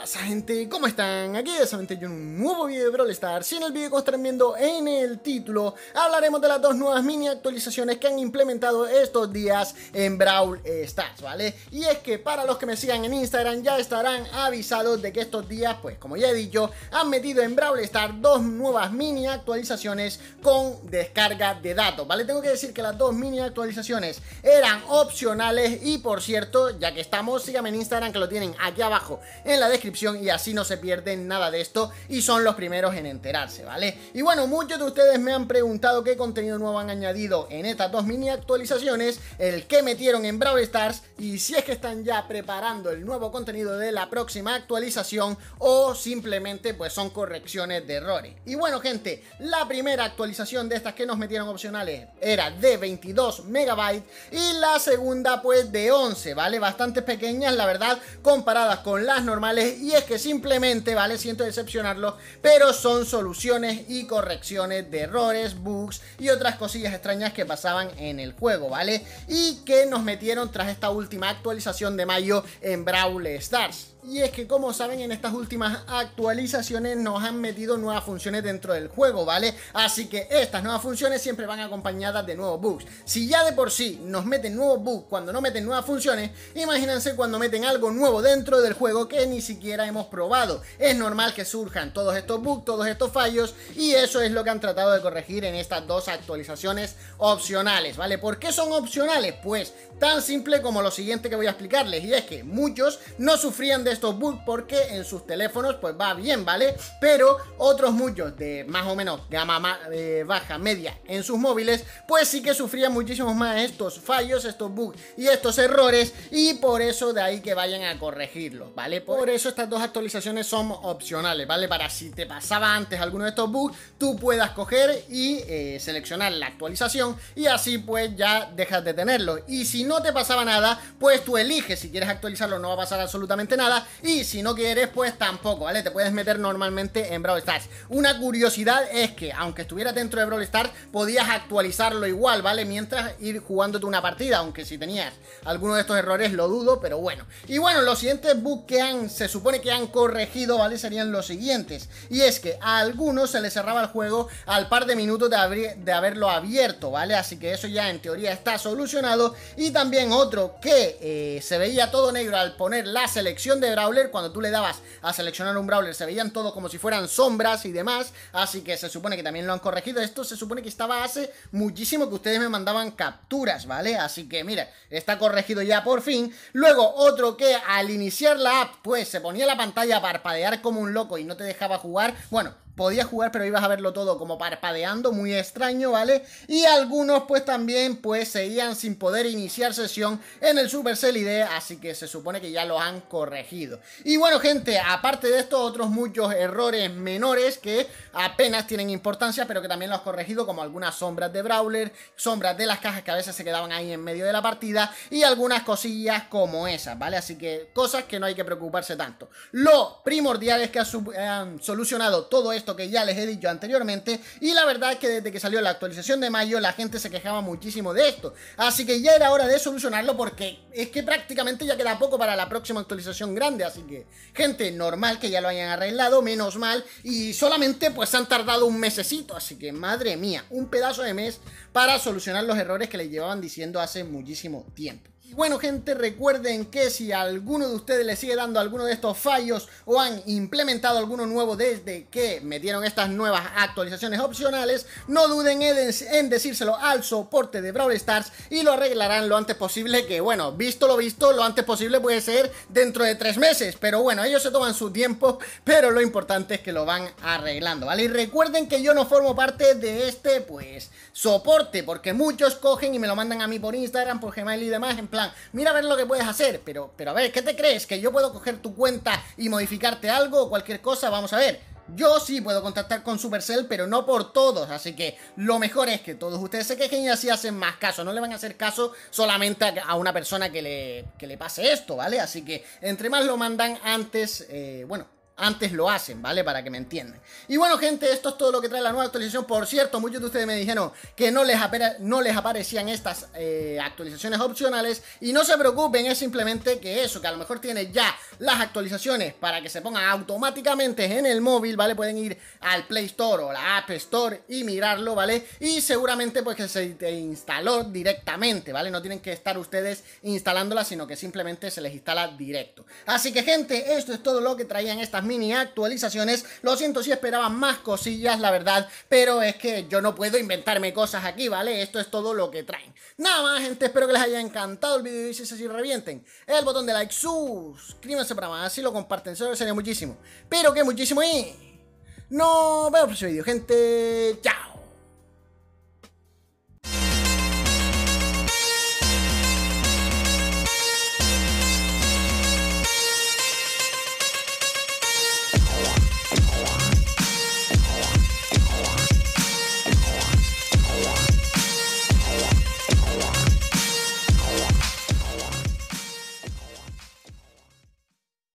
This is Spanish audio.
pasa, gente? ¿Cómo están? Aquí es solamente yo en un nuevo video de Brawl Stars. Y en el video que estarán viendo en el título hablaremos de las dos nuevas mini actualizaciones que han implementado estos días en Brawl Stars, ¿vale? Y es que para los que me sigan en Instagram ya estarán avisados de que estos días, pues como ya he dicho, han metido en Brawl Stars dos nuevas mini actualizaciones con descarga de datos, ¿vale? Tengo que decir que las dos mini actualizaciones eran opcionales y, por cierto, ya que estamos, síganme en Instagram que lo tienen aquí abajo en la descripción y así no se pierden nada de esto y son los primeros en enterarse, ¿vale? Y bueno, muchos de ustedes me han preguntado qué contenido nuevo han añadido en estas dos mini actualizaciones, el que metieron en Brawl Stars y si es que están ya preparando el nuevo contenido de la próxima actualización o simplemente pues son correcciones de errores. Y bueno, gente, la primera actualización de estas que nos metieron opcionales era de 22 megabytes y la segunda pues de 11, ¿vale? Bastante pequeñas, la verdad, comparadas con las normales, y es que simplemente, ¿vale? Siento decepcionarlos, pero son soluciones y correcciones de errores, bugs y otras cosillas extrañas que pasaban en el juego, ¿vale? Y que nos metieron tras esta última actualización de mayo en Brawl Stars. Y es que, como saben, en estas últimas actualizaciones nos han metido nuevas funciones dentro del juego, ¿vale? Así que estas nuevas funciones siempre van acompañadas de nuevos bugs. Si ya de por sí nos meten nuevos bugs cuando no meten nuevas funciones, imagínense cuando meten algo nuevo dentro del juego que ni siquiera hemos probado. Es normal que surjan todos estos bugs, todos estos fallos, y eso es lo que han tratado de corregir en estas dos actualizaciones opcionales, ¿vale? ¿Por qué son opcionales? Pues tan simple como lo siguiente que voy a explicarles, y es que muchos no sufrían de estos bugs porque en sus teléfonos pues va bien, ¿vale? Pero otros muchos de más o menos gama baja, media en sus móviles pues sí que sufrían muchísimo más estos fallos, estos bugs y estos errores, y por eso de ahí que vayan a corregirlos, ¿vale? Por eso estas dos actualizaciones son opcionales, ¿vale? Para si te pasaba antes alguno de estos bugs, tú puedas coger y seleccionar la actualización y así pues ya dejas de tenerlo. Y si no te pasaba nada, pues tú eliges si quieres actualizarlo, no va a pasar absolutamente nada. Y si no quieres, pues tampoco, ¿vale? Te puedes meter normalmente en Brawl Stars. Una curiosidad es que, aunque estuvieras dentro de Brawl Stars, podías actualizarlo igual, ¿vale? Mientras ir jugándote una partida, aunque si tenías alguno de estos errores lo dudo, pero bueno. Y bueno, los siguientes bugs que se supone que han corregido, ¿vale? Serían los siguientes. Y es que a algunos se les cerraba el juego al par de minutos de haberlo abierto, ¿vale? Así que eso ya en teoría está solucionado. Y también otro que se veía todo negro al poner la selección de Brawler. Cuando tú le dabas a seleccionar un Brawler se veían todo como si fueran sombras y demás, así que se supone que también lo han corregido. Esto se supone que estaba hace muchísimo que ustedes me mandaban capturas, ¿vale? Así que mira, está corregido ya por fin. Luego otro que al iniciar la app pues se ponía la pantalla a parpadear como un loco y no te dejaba jugar. Bueno, podías jugar pero ibas a verlo todo como parpadeando, muy extraño, ¿vale? Y algunos pues también pues seguían sin poder iniciar sesión en el Supercell ID, así que se supone que ya lo han corregido. Y bueno, gente, aparte de esto, otros muchos errores menores que apenas tienen importancia, pero que también los han corregido, como algunas sombras de Brawler, sombras de las cajas que a veces se quedaban ahí en medio de la partida y algunas cosillas como esas, ¿vale? Así que cosas que no hay que preocuparse tanto. Lo primordial es que han solucionado todo esto que ya les he dicho anteriormente, y la verdad es que desde que salió la actualización de mayo la gente se quejaba muchísimo de esto, así que ya era hora de solucionarlo porque es que prácticamente ya queda poco para la próxima actualización grande, así que gente, normal que ya lo hayan arreglado, menos mal, y solamente pues han tardado un mesecito, así que madre mía, un pedazo de mes para solucionar los errores que les llevaban diciendo hace muchísimo tiempo. Y bueno, gente, recuerden que si a alguno de ustedes le sigue dando alguno de estos fallos o han implementado alguno nuevo desde que metieron estas nuevas actualizaciones opcionales, no duden en decírselo al soporte de Brawl Stars y lo arreglarán lo antes posible, que bueno, visto lo visto, lo antes posible puede ser dentro de 3 meses, pero bueno, ellos se toman su tiempo, pero lo importante es que lo van arreglando, ¿vale? Y recuerden que yo no formo parte de este, pues, soporte, porque muchos cogen y me lo mandan a mí por Instagram, por Gmail y demás, en plan, mira a ver lo que puedes hacer, pero a ver, ¿qué te crees? ¿Que yo puedo coger tu cuenta y modificarte algo o cualquier cosa? Vamos a ver, yo sí puedo contactar con Supercell, pero no por todos, así que lo mejor es que todos ustedes se quejen y así hacen más caso, no le van a hacer caso solamente a una persona que le pase esto, ¿vale? Así que entre más lo mandan antes, bueno, antes lo hacen, ¿vale? Para que me entiendan. Y bueno, gente, esto es todo lo que trae la nueva actualización. Por cierto, muchos de ustedes me dijeron que no les aparecían estas actualizaciones opcionales. Y no se preocupen, es simplemente que eso, que a lo mejor tiene ya las actualizaciones para que se pongan automáticamente en el móvil, ¿vale? Pueden ir al Play Store o la App Store y mirarlo, ¿vale? Y seguramente pues que se te instaló directamente, ¿vale? No tienen que estar ustedes instalándola, sino que simplemente se les instala directo. Así que, gente, esto es todo lo que traían estas mini actualizaciones. Lo siento si esperaban más cosillas, la verdad, pero es que yo no puedo inventarme cosas aquí, ¿vale? Esto es todo lo que traen. Nada más, gente, espero que les haya encantado el vídeo y si es así, revienten el botón de like, suscríbanse para más, así lo comparten, se lo sería muchísimo, pero que muchísimo y nos vemos en el próximo vídeo, gente. Chao.